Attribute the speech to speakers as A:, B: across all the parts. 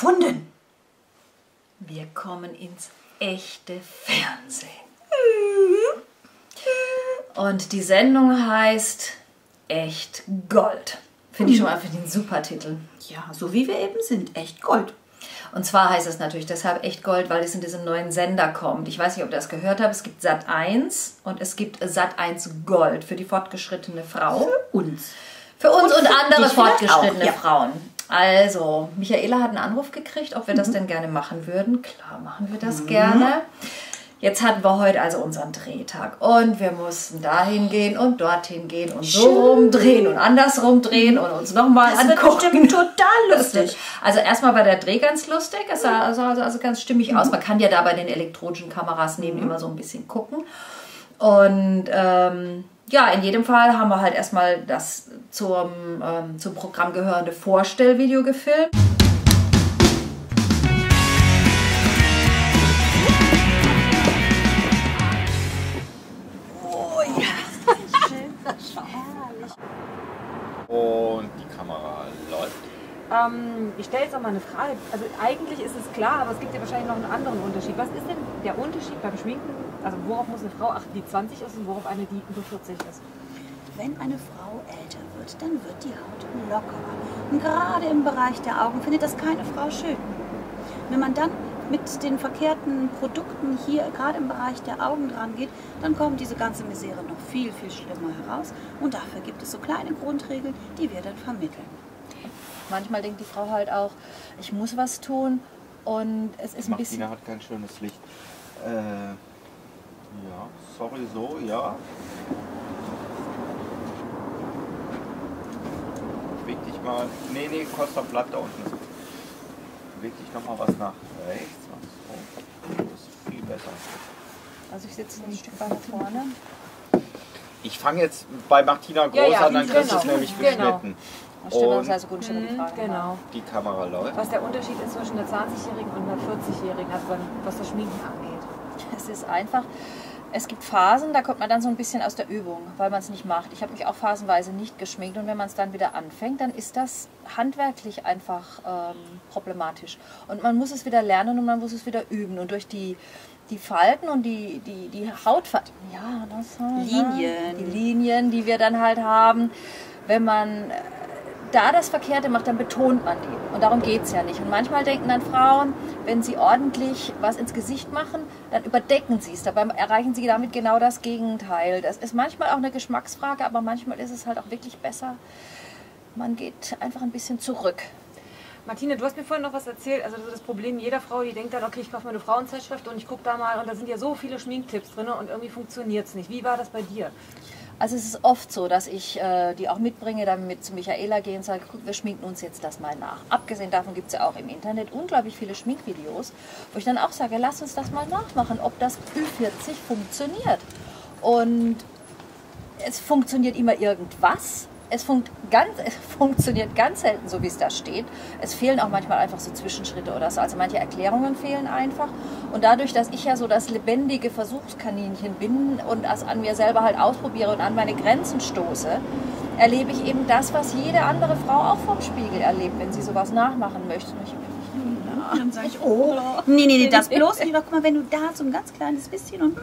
A: erfunden.
B: Wir kommen ins echte Fernsehen. Und die Sendung heißt Echt Gold. Finde ich schon mal für den super Titel.
A: Ja, so wie wir eben sind. Echt Gold.
B: Und zwar heißt es natürlich deshalb Echt Gold, weil es in diesen neuen Sender kommt. Ich weiß nicht, ob ihr das gehört habt. Es gibt Sat.1 und es gibt Sat.1 Gold für die fortgeschrittene Frau.
A: Für uns.
B: Für uns und
A: für
B: andere
A: dich vielleicht
B: fortgeschrittene
A: auch, ja.
B: Frauen. Also, Michaela hat einen Anruf gekriegt, ob wir das denn gerne machen würden. Klar, machen wir das gerne. Jetzt hatten wir heute also unseren Drehtag und wir mussten dahin gehen und dorthin gehen und so rumdrehen und andersrum drehen und uns nochmal angucken.
A: Das wird total lustig.
B: Also erstmal war der Dreh ganz lustig, es sah also ganz stimmig aus. Man kann ja da bei den elektronischen Kameras neben immer so ein bisschen gucken. Und ja, in jedem Fall haben wir halt erstmal das zum Programm gehörende Vorstellvideo gefilmt.
C: Und die Kamera läuft.
D: Ich stelle jetzt auch mal eine Frage. Also eigentlich ist es klar, aber es gibt ja wahrscheinlich noch einen anderen Unterschied. Was ist denn der Unterschied beim Schminken? Also worauf muss eine Frau achten, die 20 ist und worauf eine, die über 40 ist?
A: Wenn eine Frau älter wird, dann wird die Haut lockerer. Und gerade im Bereich der Augen findet das keine Frau schön. Wenn man dann mit den verkehrten Produkten hier gerade im Bereich der Augen dran geht, dann kommt diese ganze Misere noch viel, viel schlimmer heraus. Und dafür gibt es so kleine Grundregeln, die wir dann vermitteln.
E: Manchmal denkt die Frau halt auch, ich muss was tun und es ist ein bisschen...
C: Martina hat kein schönes Licht. Ja, sorry, so, ja. Beweg dich mal. Nee, Costa bleibt da unten. Beweg dich nochmal was nach rechts. So. Das ist viel besser.
E: Also ich sitze ein Stück weiter vorne.
C: Ich fange jetzt bei Martina Groß an, dann kriegst du es nämlich geschnitten.
E: Das heißt, gut, die Frage.
D: Genau.
C: Die Kamera läuft.
D: Was der Unterschied ist zwischen einer 20-Jährigen und einer 40-Jährigen, also was das Schminken angeht.
E: Es ist einfach, es gibt Phasen, da kommt man dann so ein bisschen aus der Übung, weil man es nicht macht. Ich habe mich auch phasenweise nicht geschminkt und wenn man es dann wieder anfängt, dann ist das handwerklich einfach problematisch. Und man muss es wieder lernen und man muss es wieder üben. Und durch die Falten und die Hautfalten, ja, die Linien, die wir dann halt haben, wenn man da das Verkehrte macht, dann betont man die. Und darum geht es ja nicht. Und manchmal denken dann Frauen, wenn sie ordentlich was ins Gesicht machen, dann überdecken sie es. Dabei erreichen sie damit genau das Gegenteil. Das ist manchmal auch eine Geschmacksfrage, aber manchmal ist es halt auch wirklich besser. Man geht einfach ein bisschen zurück.
D: Martina, du hast mir vorhin noch was erzählt, also das Problem jeder Frau, die denkt dann, okay, ich kaufe mir eine Frauenzeitschrift und ich gucke da mal und da sind ja so viele Schminktipps drin und irgendwie funktioniert es nicht. Wie war das bei dir?
E: Also es ist oft so, dass ich die auch mitbringe, dann mit zu Michaela gehe und sage, guck, wir schminken uns jetzt das mal nach. Abgesehen davon gibt es ja auch im Internet unglaublich viele Schminkvideos, wo ich dann auch sage, lass uns das mal nachmachen, ob das Ü40 funktioniert. Und es funktioniert immer irgendwas. Es funktioniert ganz selten so, wie es da steht. Es fehlen auch manchmal einfach so Zwischenschritte oder so. Also manche Erklärungen fehlen einfach. Und dadurch, dass ich ja so das lebendige Versuchskaninchen bin und das an mir selber halt ausprobiere und an meine Grenzen stoße, erlebe ich eben das, was jede andere Frau auch vom Spiegel erlebt, wenn sie sowas nachmachen möchte. Und ich,
A: Dann sage ich, oh, nee, das bloß nicht. Guck mal, wenn du da so ein ganz kleines bisschen und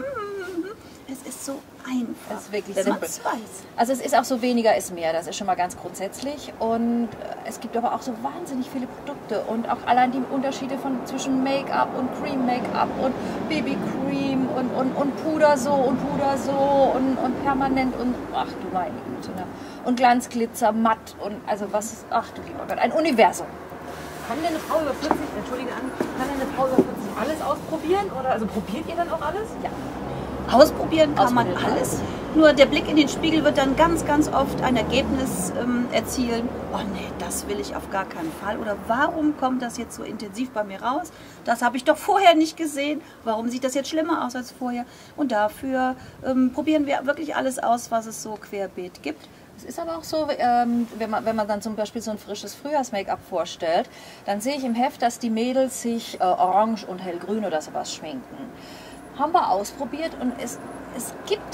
A: es ist so einfach.
E: Es ist wirklich
A: dass man
E: simpel.
A: es weiß.
E: Also es ist auch so, weniger ist mehr, das ist schon mal ganz grundsätzlich. Und es gibt aber auch so wahnsinnig viele Produkte und auch allein die Unterschiede zwischen Make-up und Cream-Make-up und BB-Cream und Puder so und Puder so und permanent und ach du meine Güte, ne? Und Glanzglitzer, matt und also was ist, ach du lieber Gott, ein Universum.
D: Kann denn eine Frau über 40, kann denn eine Frau über 40 alles ausprobieren? Oder also probiert ihr dann auch alles?
E: Ja.
A: Ausprobieren kann man alles. Nur der Blick in den Spiegel wird dann ganz, ganz oft ein Ergebnis erzielen. Oh nee, das will ich auf gar keinen Fall. Oder warum kommt das jetzt so intensiv bei mir raus? Das habe ich doch vorher nicht gesehen. Warum sieht das jetzt schlimmer aus als vorher? Und dafür probieren wir wirklich alles aus, was es so querbeet gibt.
E: Es ist aber auch so, wenn man dann zum Beispiel so ein frisches Frühjahrs-Make-up vorstellt, dann sehe ich im Heft, dass die Mädels sich orange und hellgrün oder sowas schminken. Haben wir ausprobiert und es gibt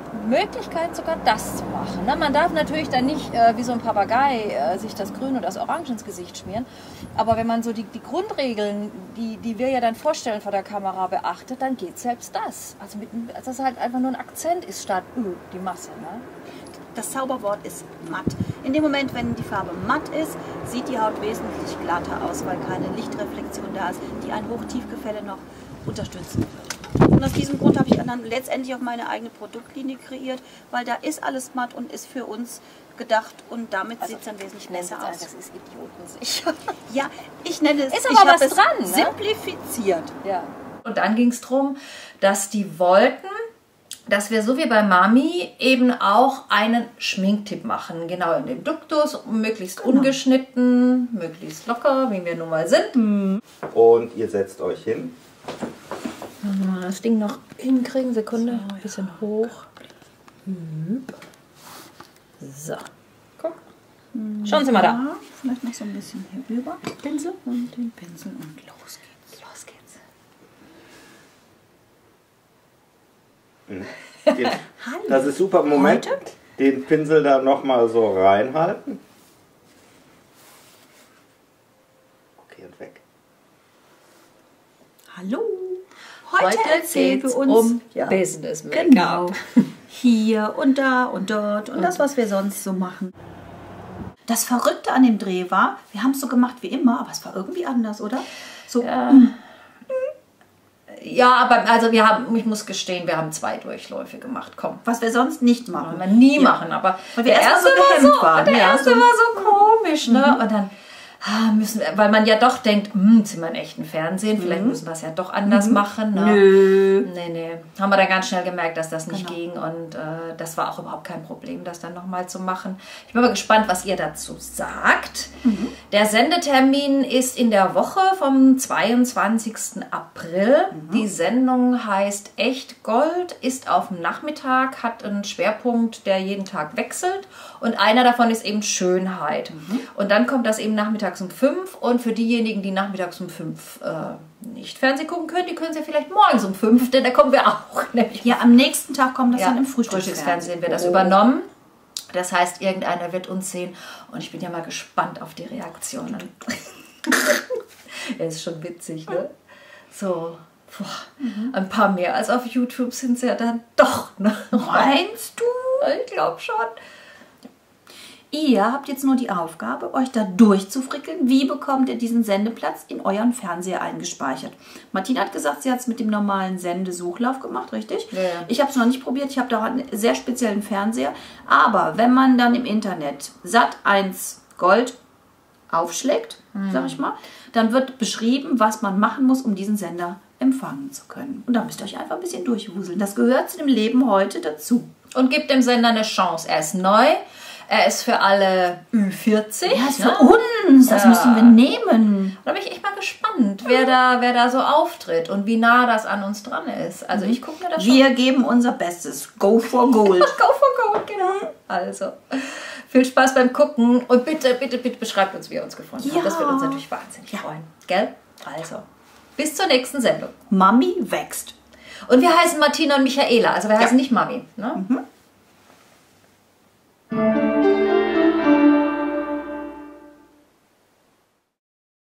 E: Möglichkeit, sogar das zu machen. Ne? Man darf natürlich dann nicht wie so ein Papagei sich das Grün und das Orange ins Gesicht schmieren. Aber wenn man so die Grundregeln, die wir ja dann vorstellen vor der Kamera, beachtet, dann geht selbst das. Also dass das halt einfach nur ein Akzent ist statt die Masse. Ne?
A: Das Zauberwort ist matt. In dem Moment, wenn die Farbe matt ist, sieht die Haut wesentlich glatter aus, weil keine Lichtreflexion da ist, die ein Hochtiefgefälle noch unterstützen wird. Und aus diesem Grund habe ich dann letztendlich auch meine eigene Produktlinie kreiert, weil da ist alles matt und ist für uns gedacht und damit sieht es dann wesentlich besser aus.
E: Das ist idiotensicher.
A: Ja, ich nenne es,
E: ist aber was dran, ne?
A: Simplifiziert.
E: Ja.
B: Und dann ging es darum, dass die wollten, dass wir so wie bei Mami eben auch einen Schminktipp machen. Genau in dem Duktus, möglichst ungeschnitten, möglichst locker, wie wir nun mal sind.
C: Und ihr setzt euch hin.
B: Das Ding noch hinkriegen, Sekunde, ein bisschen hoch. So, guck. Schauen Sie mal da.
A: Ja, vielleicht noch so ein bisschen hier rüber. Pinsel und den Pinsel und los geht's.
B: Los geht's.
C: Das ist super. Moment, den Pinsel da nochmal so reinhalten. Okay, und weg.
A: Hallo. Heute erzählen wir uns
B: um Business Make-up.
A: Genau. Hier und da und dort und das, was wir sonst so machen. Das Verrückte an dem Dreh war, wir haben es so gemacht wie immer, aber es war irgendwie anders, oder? So.
B: Ja, aber also ich muss gestehen, wir haben 2 Durchläufe gemacht. Komm.
A: Was wir sonst nicht machen.
B: Wir nie machen, aber
A: Weil wir
B: der
A: erst
B: erste
A: mal so gehemmt waren.
B: Der
A: Ja,
B: erste
A: so-
B: war so komisch, ne? Und dann müssen wir, weil man ja doch denkt, sind wir in echten Fernsehen, vielleicht müssen wir es ja doch anders machen. Ne?
A: Nö.
B: Nee. Haben wir dann ganz schnell gemerkt, dass das nicht ging und das war auch überhaupt kein Problem, das dann nochmal zu machen. Ich bin mal gespannt, was ihr dazu sagt. Der Sendetermin ist in der Woche vom 22. April. Die Sendung heißt Echt Gold, ist auf dem Nachmittag, hat einen Schwerpunkt, der jeden Tag wechselt und einer davon ist eben Schönheit. Und dann kommt das eben nachmittags um 5 und für diejenigen, die nachmittags um 5 nicht Fernsehen gucken können, die können sie vielleicht morgens um 5, denn da kommen wir auch. Nämlich
A: Ja, am nächsten Tag kommt das dann im Frühstücksfernsehen.
B: Frühstücksfernsehen wird das übernommen. Das heißt, irgendeiner wird uns sehen und ich bin ja mal gespannt auf die Reaktionen. Er ist schon witzig, ne? So, ein paar mehr als auf YouTube sind es ja dann doch. Ne?
A: Meinst du?
B: Ich glaube schon.
A: Ihr habt jetzt nur die Aufgabe, euch da durchzufrickeln. Wie bekommt ihr diesen Sendeplatz in euren Fernseher eingespeichert? Martina hat gesagt, sie hat es mit dem normalen Sendesuchlauf gemacht, richtig?
B: Ja.
A: Ich habe es noch nicht probiert. Ich habe da einen sehr speziellen Fernseher. Aber wenn man dann im Internet Sat.1 Gold aufschlägt, sag ich mal, dann wird beschrieben, was man machen muss, um diesen Sender empfangen zu können. Und da müsst ihr euch einfach ein bisschen durchwuseln. Das gehört zu dem Leben heute dazu.
B: Und gibt dem Sender eine Chance. Er ist neu. Er ist für alle Ü40.
A: Ja, ist für uns. Das müssen wir nehmen.
B: Da bin ich echt mal gespannt, wer da so auftritt und wie nah das an uns dran ist. Also ich gucke mir das schon.
A: Wir geben unser Bestes. Go for gold.
B: Go for gold, genau. Also, viel Spaß beim Gucken und bitte, bitte, bitte beschreibt uns, wie ihr uns gefunden habt. Das würde uns natürlich wahnsinnig freuen. Gell? Also, bis zur nächsten Sendung.
A: Mami wächst.
B: Und wir heißen Martina und Michaela, also wir heißen nicht Mami. Ne?